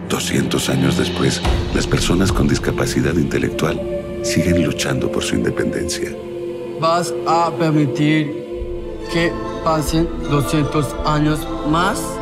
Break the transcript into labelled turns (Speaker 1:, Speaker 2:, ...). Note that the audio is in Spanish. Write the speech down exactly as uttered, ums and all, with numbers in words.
Speaker 1: doscientos años después, las personas con discapacidad intelectual siguen luchando por su independencia.
Speaker 2: ¿Vas a permitir que pasen doscientos años más?